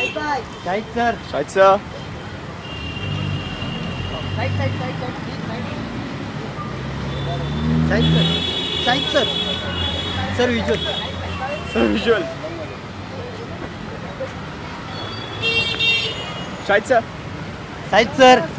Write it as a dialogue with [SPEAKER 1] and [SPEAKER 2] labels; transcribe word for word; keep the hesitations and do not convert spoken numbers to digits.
[SPEAKER 1] Side sir.
[SPEAKER 2] Side sir.
[SPEAKER 1] Side side side side please side. Side sir. Side sir. Sir visual.
[SPEAKER 2] Sir visual. Side sir.
[SPEAKER 1] Side sir.